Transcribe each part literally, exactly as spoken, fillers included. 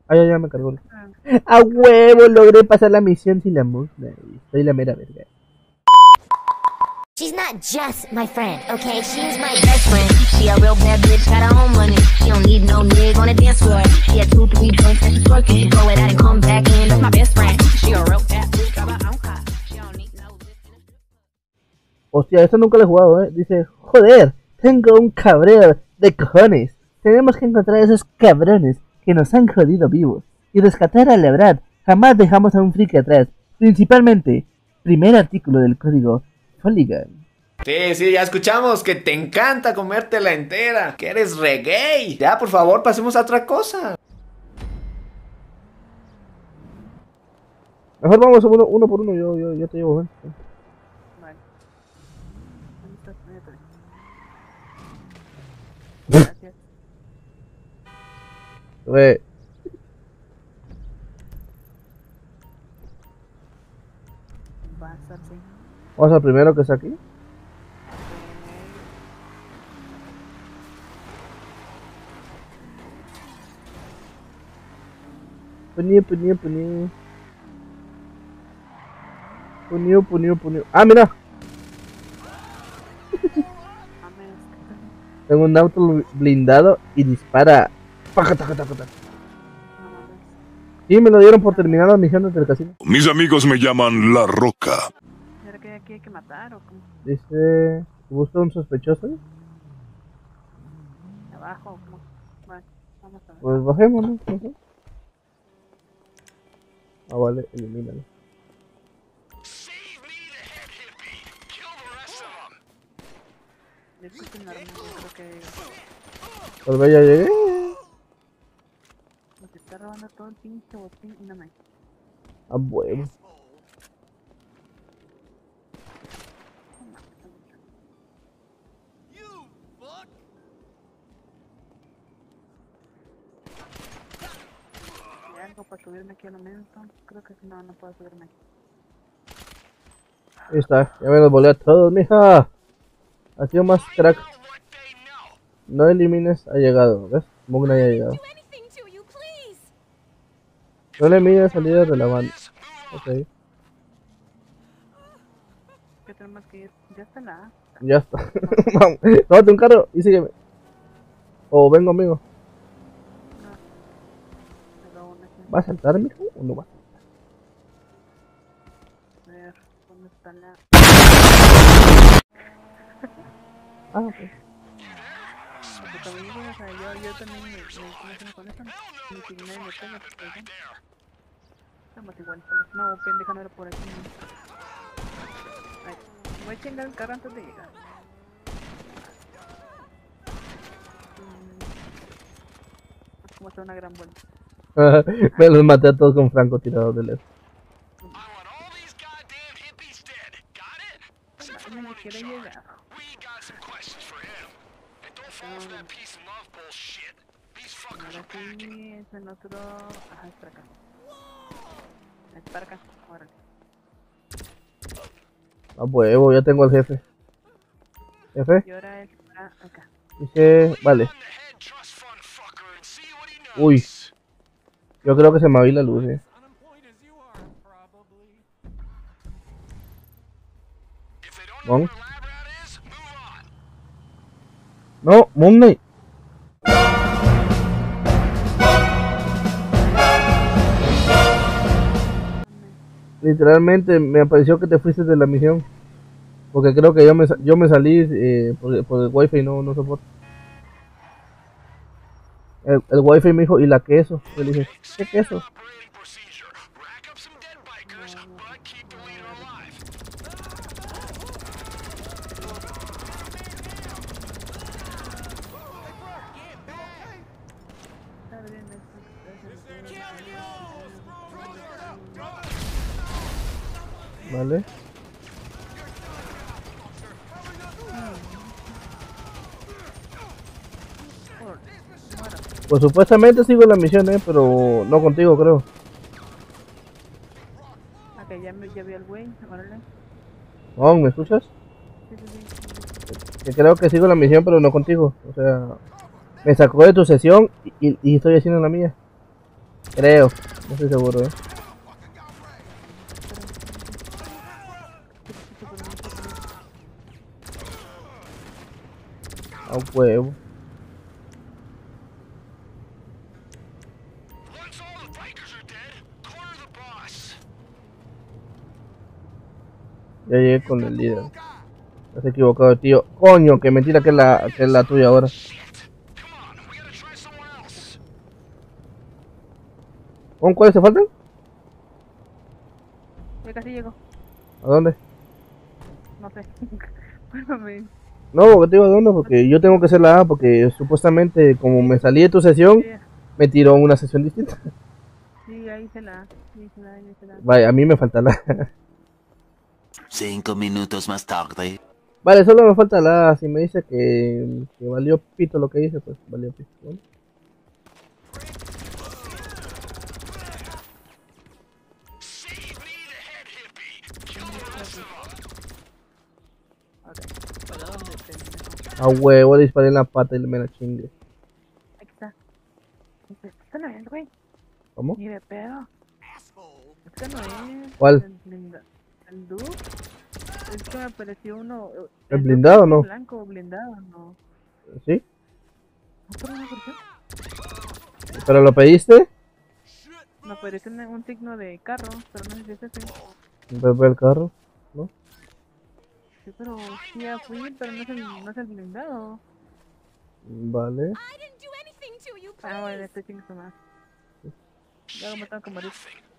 Ah, ya, ya me cargó. A huevo, logré pasar la misión sin la musla. Soy la mera verga. She's not just my friend, okay? She's my best friend. She a real bad bitch, got her own money. She don't need no nigga on the dance floor. She had two, three joints and she's twerking. Go it out and come back in. That's my best friend. She a real bad bitch, got her own car. She don't need no. Hostia, esto nunca lo he jugado, eh. Dice, joder, tengo un cabreo de cojones. Tenemos que encontrar a esos cabrones que nos han jodido vivos y rescatar a Lebrad. Jamás dejamos a un friki atrás. Principalmente, primer artículo del código Polygon. Sí, sí, ya escuchamos que te encanta comértela entera, que eres re gay. Ya, por favor, pasemos a otra cosa. Mejor vamos uno, uno por uno, yo, yo, yo te llevo, ¿eh? Vale. ¿Dónde estás? Gracias. Güey. Va a estar así. Vamos al primero que está aquí. Puño, puño, puño. Puño, puño, puño. Ah, mira. Tengo un auto blindado y dispara. Paja, taja, taja, taja. Sí, me lo dieron por terminar las misiones del casino. Mis amigos me llaman La Roca. ¿Será que aquí hay que matar o cómo? Dice, ¿busca un sospechoso? ¿Abajo o cómo? Vale, vamos a ver. Pues bajémonos, ¿no? No sé. Ah, vale, elimínalo. Le puse un arma, yo creo que... Pues ve, ya llegué. Nos está robando todo el pinche botín y no me... Ah, bueno. ¿Hay algo para subirme aquí al momento? Creo que no, no puedo subirme aquí. Ahí está, ya me los volé a todos, mija. Ha sido más crack. No elimines, ha llegado, ¿ves? Mugna ya ha llegado. No elimines salidas de la banda. Ok, ¿Qué tenemos que ir? Ya está la A. ya está. Vamos, tómate un carro y sígueme. O vengo, amigo. Pero una aquí. ¿Va a saltar, mijo? ¿O no va? A ver, ¿dónde está la...? Ah, ok. Porque también, o sea, yo, yo también me, me, me con eso, ni si nadie me pega, pues ya. Estamos igual, solo. No, pendeja, no era por aquí. Ay, voy a chingar el carro antes de llegar. Mm, como hacer una gran vuelta. Me los maté a todos con francotirador de lejos. No me quiere llegar. Ahora sí, es en otro... Ajá, es para acá. Es para acá, órale. A huevo, ya tengo al jefe. Jefe, Y ahora es para acá. dice, vale. Uy, yo creo que se me va a ir la luz, eh. ¿Mon? No, Moon Knight. Literalmente me apareció que te fuiste de la misión. Porque creo que yo me, yo me salí eh, por, por el wifi, no, no soporto. El, el wifi me dijo, ¿y la queso? Yo le dije, ¿qué queso? Vale. Pues supuestamente sigo la misión, eh, pero no contigo, creo. Ok, ya, me, ya vi al güey, órale. Oh, ¿me escuchas? Sí, sí, sí. Que creo que sigo la misión, pero no contigo. O sea, me sacó de tu sesión y, y, y estoy haciendo la mía. Creo, no estoy seguro, eh. A huevo. Ya llegué con el líder. Estás equivocado, tío. Coño, que mentira que es la, que es la tuya ahora. ¿Con cuáles te faltan? Ya casi llego. ¿A dónde? No sé. Bueno, me... No, porque te digo a dónde, porque yo tengo que hacer la A, porque supuestamente como me salí de tu sesión, Sí, me tiró una sesión distinta. sí, ahí se la... Sí, se la, ahí se la... Vaya, a mí me falta la A. Cinco minutos más tarde. Vale, solo me falta la A. Si me dice que, que valió pito lo que hice, pues valió pito. ¿Vale? Ok, ¿para dónde te... A huevo, disparé en la pata y me la chingue. Aquí está. ¿Qué está no es, güey? ¿Cómo? Ni de pedo. Este no es... ¿Cuál? El blinda... ¿El Duke? Es que me apareció uno... ¿El blindado o Duke no? Blanco, blindado, no. ¿Sí? ¿No por una versión? ¿Pero lo pediste? Me aparece un, un signo de carro, pero no sé si es ese. Ve el carro, ¿no? Sí, pero sí ya fui, pero no es el, no es el blindado. Vale. Ah, bueno, este chingo más. Ya me tengo que morir.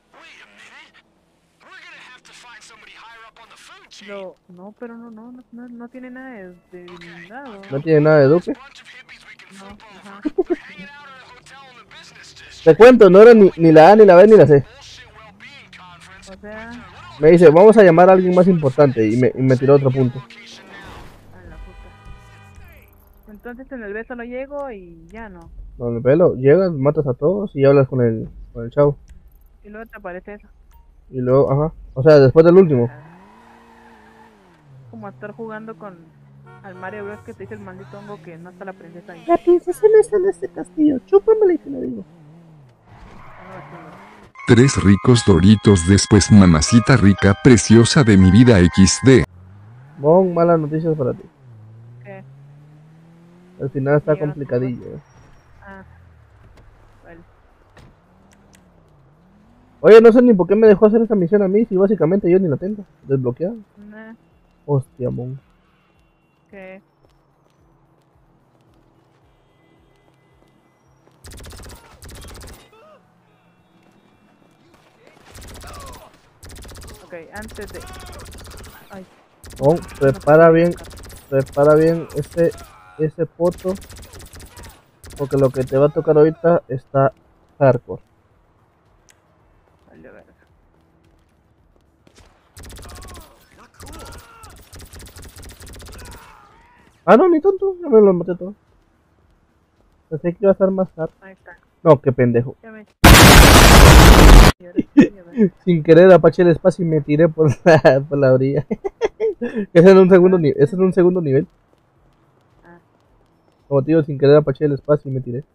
No, no, pero no, no, no, no, no tiene nada de, de blindado. ¿No tiene nada de Duque? No, ajá. Te cuento, no era ni, ni la A, ni la B, ni la C. O sea, Me dice, vamos a llamar a alguien más importante. Y me, y me tiró otro punto. a la puta. Entonces en el B solo llego y ya no. Con el pelo, llegas, matas a todos y hablas con el, con el chavo. Y luego te aparece eso. Y luego, ajá. O sea, después del último. Como estar jugando con al Mario Bros que te dice el maldito hongo que no está la princesa ahí. La princesa no está en este castillo. Chúpamela y te lo digo. Tres ricos doritos después, mamacita rica, preciosa de mi vida equis de. Bon, malas noticias para ti. ¿Qué? Al final está Llegaron complicadillo. eh. Ah, vale. Oye, no sé ni por qué me dejó hacer esta misión a mí si básicamente yo ni la tengo desbloqueada. Nah, Hostia, mon. ¿qué? Ok, antes de... Ay, Bon, prepara bien, prepara bien ese, ese poto. Porque lo que te va a tocar ahorita está hardcore. vale, verga. Ah, no, ni tonto, ya me lo maté todo. Pensé que iba a estar más hard. Ahí está. No, qué pendejo. Ya me... Y ahora sí, a ver. Sin querer apaché el espacio y me tiré por la, por la orilla. Ese es en un segundo nivel. Ese es un segundo nivel. Ah, Como te digo, sin querer apaché el espacio y me tiré.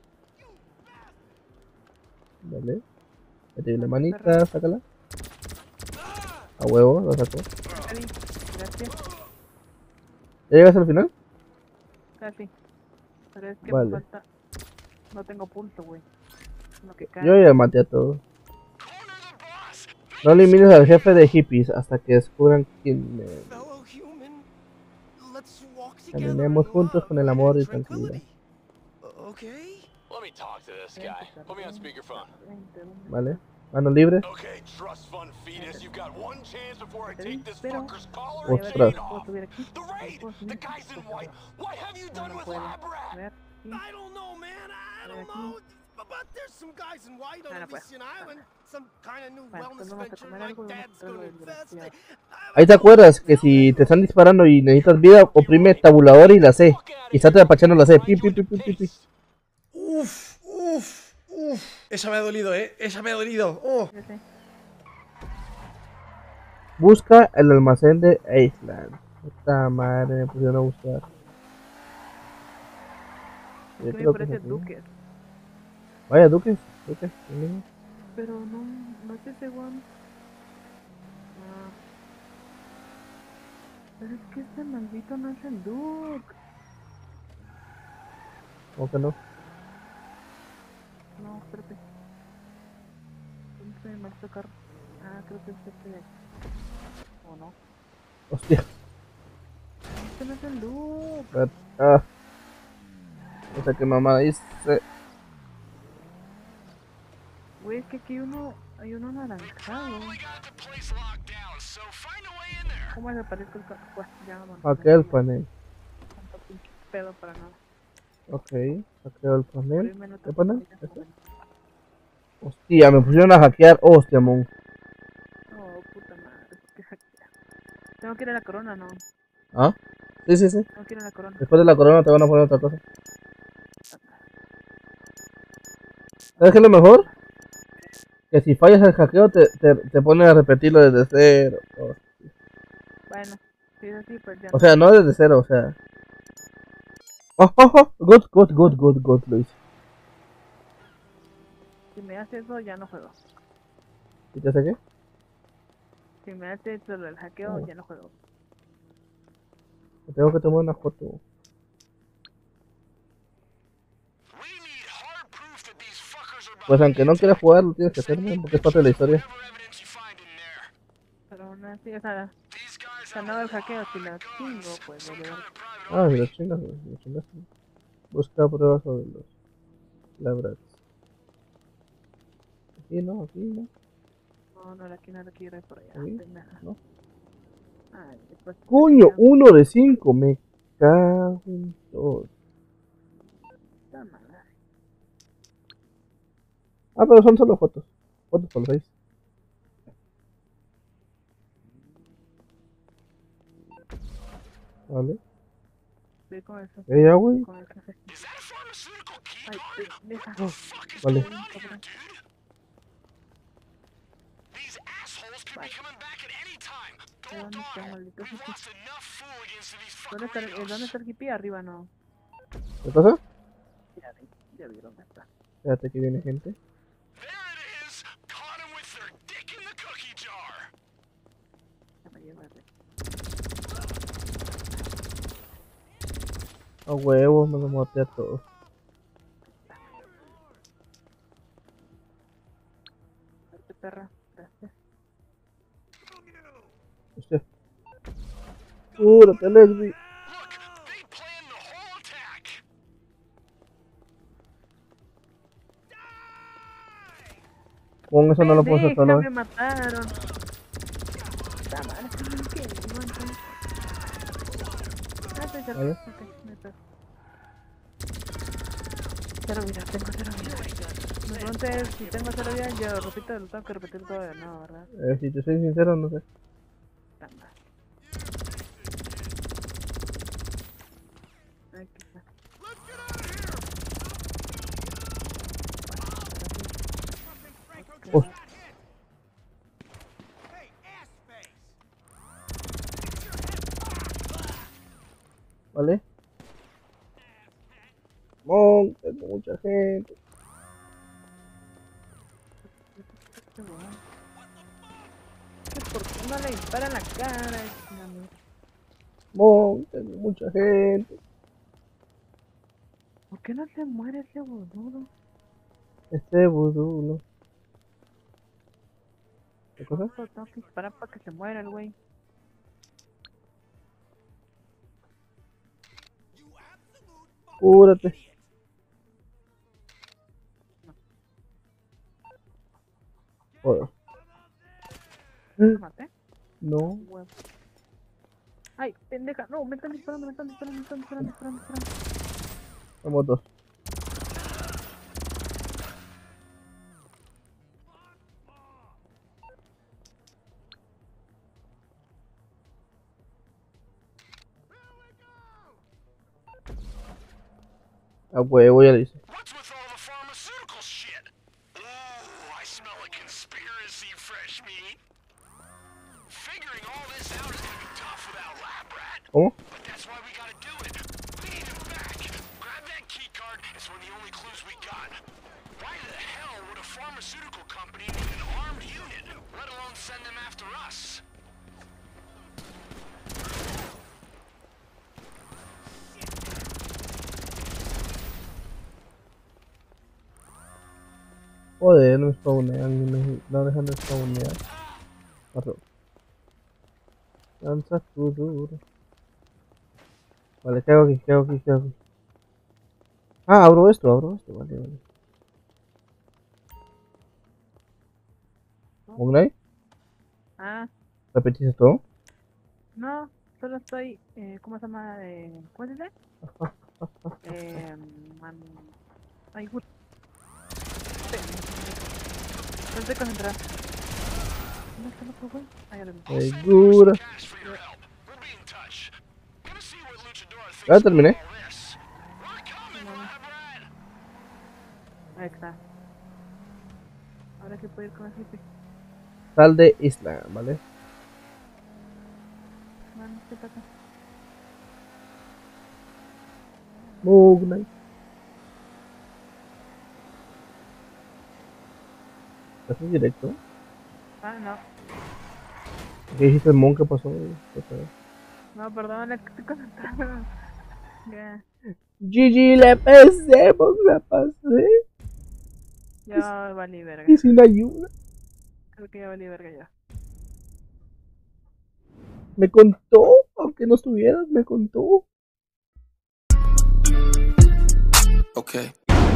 Vale. Metí la manita, sácala. A huevo, lo sacó. Casi, gracias. ¿Ya llegas al final? Casi. Pero es que Vale. me falta... No tengo pulso, güey. Lo que cae. Yo ya maté a todos. No elimines al jefe de hippies hasta que descubran quién me... Fellow human, let's walk together Caminemos in juntos love con el amor y and tranquilidad. tranquility. O- Okay? Let me talk to this guy. Put me on speakerphone. Vale. Manos libres. Okay, trust fund fetus. You've got one chance before I take this Pero- fucker's collar Ostras. and Voy a ver chain si puedo off. subir aquí. The raid! Puedo subir The aquí, guys in por white! favor. What have you No, done no with puedo. Lab A Rat? ver, sí. I don't know, man. I don't know. But, but there's some guys in white on Ah, no puedo. Elysian Island. Some kind of new Bueno, wellness pues vamos a venture comer my algo y vamos a dad's hacer lo gonna del invest in. desgraciado. Ahí te acuerdas que si te están disparando y necesitas vida, oprime tabulador y la C. Y estate apachando la C. Pi, pi, pi, pi, pi, pi. Uf, uf, uf. Esa me ha dolido, eh. Esa me ha dolido. Oh. Ya sé. Busca el almacén de Iceland. Esta madre me pusieron a buscar. Yo ¿Qué me creo que parece es aquí. Duque? Vaya, Duques. ¿Por qué? ¿El mismo? Pero no, no es ese one. Ah. Pero es que este maldito no es el Duke. ¿Cómo que no? No, espérate. ¿Dónde está el maldito carro? Ah, creo que es este de aquí. ¿O no? Hostia. Este no es el Duke. Espérate. Ah. No sé qué mamada dice. Güey, es que aquí hay uno, hay uno anaranjado. ¿Cómo le parezco el carro? Pues ya, vamos. Hackea el panel. Tanto pinche pedo para nada. Ok. Hackeo el panel. Primero no ¿Qué te panel? pones ¿Este? joven. Hostia, me pusieron a hackear. Hostia, mon. Oh, puta madre. Qué hackea. Tengo que ir a la corona, ¿no? ¿Ah? Sí, sí, sí. Tengo que ir a la corona. Después de la corona te van a poner otra cosa. ¿Sabes qué es lo mejor? Que si fallas el hackeo te, te, te ponen a repetirlo desde cero. Bueno, si es así, pues ya. O sea, no desde cero, o sea. Oh, oh, oh. Good, good, good, good, good, lo hice. Si me hace eso, ya no juego. ¿Y te hace qué? Si me hace eso el hackeo, Oh. ya no juego. Te tengo que tomar una foto. Pues aunque no quieras jugar, lo tienes que hacer, ¿no? Porque es parte de la historia. Pero aún así, o sea, o sea, no el hackeo, si la chingo, pues vale, vale. Ah, si lo chingas, si lo chingas. Busca pruebas sobre los labras. Aquí no, aquí no. No, no, aquí no la quiero ir por allá. ¿Sí? Pendeja. ¿No? Ay, después. Coño, uno de cinco, me cago en todo. Puta madre. Ah, pero son solo fotos. Fotos por seis. Vale. Ve con eso. Eh, ya, güey. Con el café. Ay, pendeja. Vale. Soy un cabrón. Vale. ¿Dónde está, maldito hippie? ¿Dónde está el, eh, ¿dónde está el hippie? Arriba no. ¿Qué pasa? Ya vi, ya vi dónde está. Espérate, que viene gente. Ya me lleva de... A huevo, me lo maté a todos. Vete, perra. Gracias. Hostia. Cúrate, Lexi. Con eso no lo puedo hacer Pendeja, solo, me eh. mataron. Puta madre, ¿qué? ¿Qué? Igual, entonces. Ah, estoy cerca. Vale. Ok, me pego. Cero vida, tengo cero vida. Me pregunté si tengo cero vida, yo repito, lo tengo que repetir todo de nuevo, ¿verdad? Eh, si te soy sincero, no sé. Puta madre. Ay, qué mal. Oh, ¿vale? Mon, tengo mucha gente. Qué bueno. ¿Qué? ¿Por qué no le dispara en la cara? No, no. Mon, tengo mucha gente. ¿Por qué no se muere ese boludo? Este vudú, ¿no? ¿Qué cosa? Solo tengo que disparar para que se muera el güey. Cúrate. Joder. ¿Lo maté? No. Huevo. Ay, pendeja. No, me están disparando, me están disparando, me están disparando, disparando, disparando. Somos dos. A huevo, ya lo hice. What's with all the pharmaceutical shit? Ooh, I smell a conspiracy, fresh meat. Figuring all this out is gonna be tough without Lab Rat. ¿Cómo? But that's why we gotta do it. We need him back. Grab that key card. It's one of the only clues we got. Why the hell would a pharmaceutical company need an armed unit, let alone send them after us? Joder, no spawnean, no, no dejan de spawnear. Arro. Lanza tu duro. Vale, ¿qué hago aquí? ¿Qué hago aquí? ¿Qué hago aquí? Ah, abro esto, abro esto, vale, vale. ¿Moon Knight? Ah, ¿Repetiste todo? no, solo estoy, eh, ¿cómo se llama? Eh, ¿Cómo se dice? eh, man... Ay, gut. No estoy concentrado. ¿Dónde está el otro güey? Ah, ya lo vi. Segura. Cash for your help. We'll be in touch. Gonna see what Luchador thinks Ya terminé. about all this. We're coming, Lab Rat. Ahí está. Ahora sí puedo ir con el jefe. Sal de isla, ¿vale? Man, ¿qué pasa? Moon Knight. ¿Estás directo? Ah, no. ¿Qué dijiste el Moon? ¿Qué pasó? ¿Qué pasó? No, perdón, es que estoy concentrado. Ya. G G, la pasemos, la pasé. Ya valí verga. Y sin ayuda. Creo que ya valí verga ya. Me contó, aunque no estuvieras, me contó. Okay.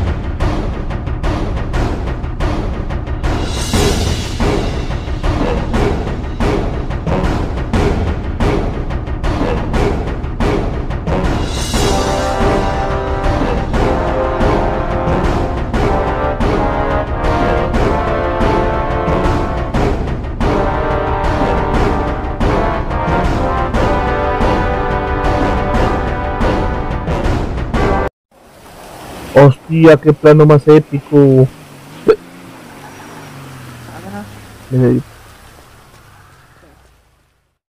Hostia, qué plano más épico. Ajá. Me